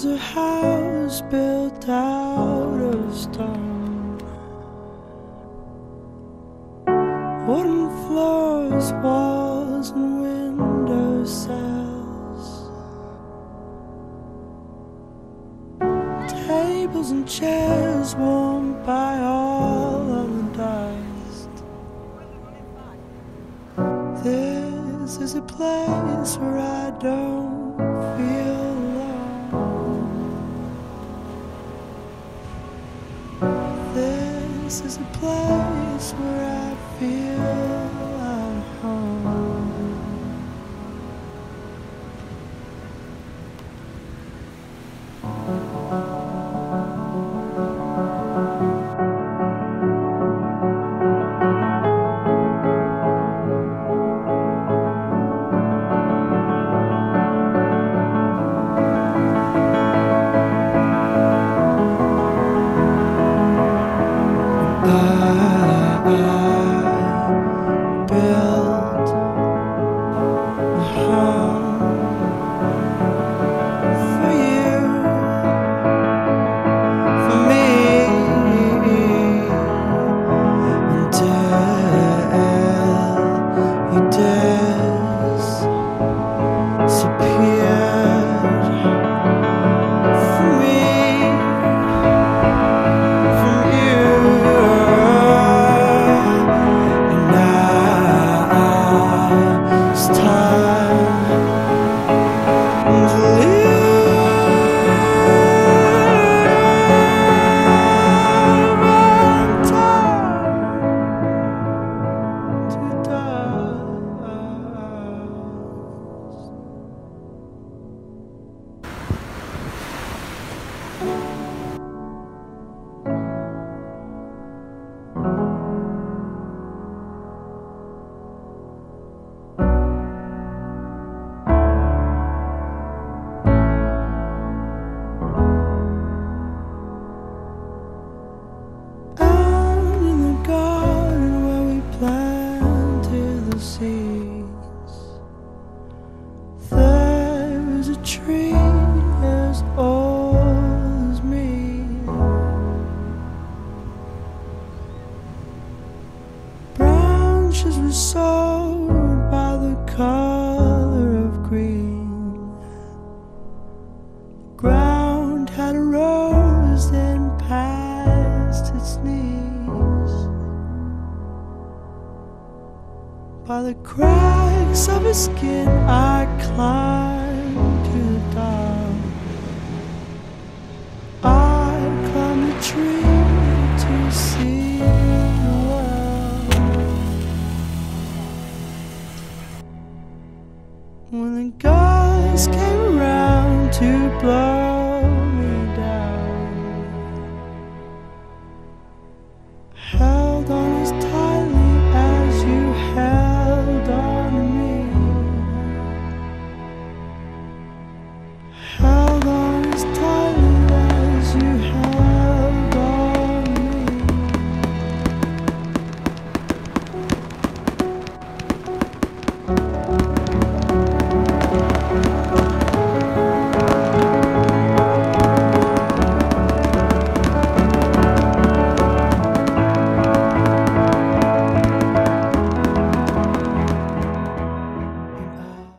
a house built out of stone, wooden floors, walls and window sills, tables and chairs warmed by all of the dust. This is a place where I don't feel alone. This is a place where I feel at home. I built a home for you, for me, until you disappeared from me, from you. It's time to live and time to there's a tree as old as me. Branches were sold by the color of green. The ground had a rose then past its knees. By the cracks of his skin I climbed to the top. I climbed a tree to see the world. When the guys came around to blow